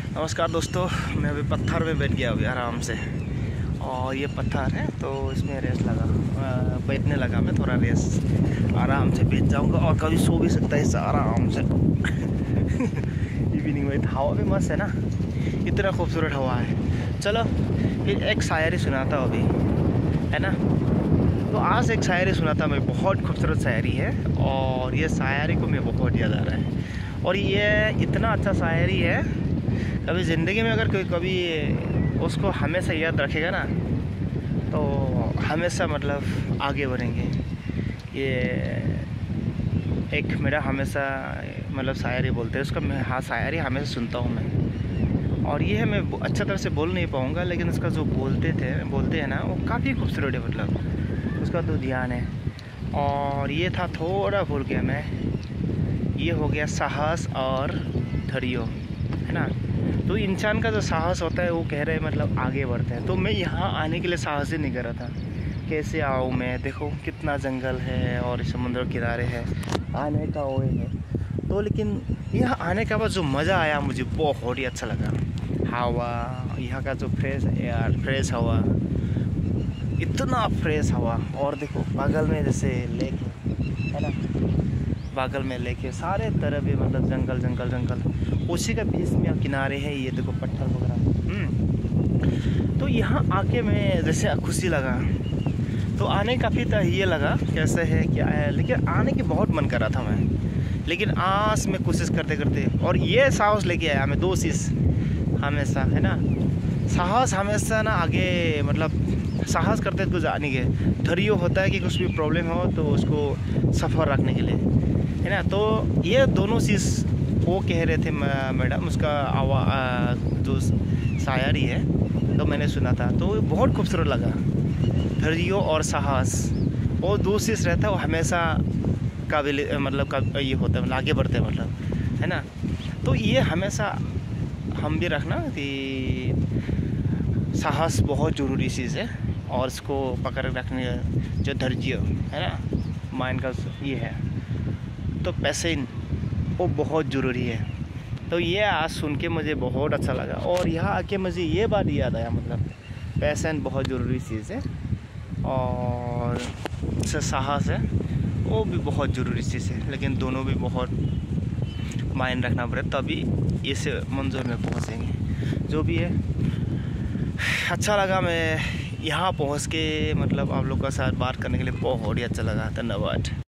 नमस्कार दोस्तों, मैं अभी पत्थर में बैठ गया अभी आराम से। और ये पत्थर है तो इसमें रेस लगा, बैठने लगा मैं थोड़ा रेस आराम से बैठ जाऊंगा और कभी सो भी सकता है इस आराम से। इवनिंग में हवा भी मस्त है ना, इतना खूबसूरत हवा है। चलो फिर एक शायरी सुनाता हूँ अभी, है ना। तो आज एक शायरी सुनाता मैं, बहुत खूबसूरत शायरी है और ये शायरी को मैं बहुत याद आ रहा है। और ये इतना अच्छा शायरी है, कभी ज़िंदगी में अगर कोई कभी उसको हमेशा याद रखेगा ना तो हमेशा मतलब आगे बढ़ेंगे। ये एक मेरा हमेशा मतलब शायरी बोलते हैं उसका, मैं हाँ शायरी हमेशा सुनता हूँ मैं। और ये है, मैं अच्छा तरह से बोल नहीं पाऊँगा लेकिन उसका जो बोलते हैं ना वो काफ़ी खूबसूरत है, मतलब उसका तो ध्यान है। और ये था, थोड़ा भूल गया मैं, ये हो गया साहस और धैर्य, है ना। तो इंसान का जो साहस होता है वो कह रहे हैं मतलब आगे बढ़ते हैं। तो मैं यहाँ आने के लिए साहस ही नहीं कर रहा था, कैसे आऊँ मैं, देखो कितना जंगल है और समुद्र किनारे है, आने का वो है। तो लेकिन यहाँ आने के बाद जो मज़ा आया मुझे बहुत ही अच्छा लगा। हवा, यहाँ का जो फ्रेश एयर, फ्रेश हवा, इतना फ्रेश हवा। और देखो बगल में जैसे लेक है ना, बगल में लेक है, सारे तरफ भी मतलब जंगल जंगल जंगल, उसी का बीच में किनारे है, ये देखो पत्थर वगैरह। तो यहाँ आके मैं जैसे खुशी लगा, तो आने का फिर ये लगा कैसे है क्या है, लेकिन आने की बहुत मन कर रहा था मैं, लेकिन आज मैं कोशिश करते करते और ये साहस लेके आया मैं। दो चीज़ हमेशा, है ना, साहस हमेशा ना आगे मतलब साहस करते कुछ आने के, धैर्य होता है कि कुछ भी प्रॉब्लम हो तो उसको सफ़र रखने के लिए, है ना। तो ये दोनों चीज़ वो कह रहे थे मैडम, उसका जो शायरी है तो मैंने सुना था, तो बहुत खूबसूरत लगा। धैर्य और साहस वो दो चीज़ रहता है, वो हमेशा काबिल मतलब ये होता है, मतलब आगे बढ़ते हैं मतलब, है ना। तो ये हमेशा हम भी रखना कि साहस बहुत ज़रूरी चीज़ है और इसको पकड़ रखने जो धैर्य है ना, माइंड का ये है, तो पैशन वो बहुत ज़रूरी है। तो ये आज सुन के मुझे बहुत अच्छा लगा और यहाँ आके मुझे ये बात याद आया, मतलब पैशन बहुत ज़रूरी चीज़ है और साहस है वो भी बहुत ज़रूरी चीज़ है, लेकिन दोनों भी बहुत माइंड रखना पड़े तभी इस मंजिल में पहुँचेंगे। जो भी है अच्छा लगा, मैं यहाँ पहुँच के मतलब आप लोग का साथ बात करने के लिए बहुत ही अच्छा लगा। धन्यवाद।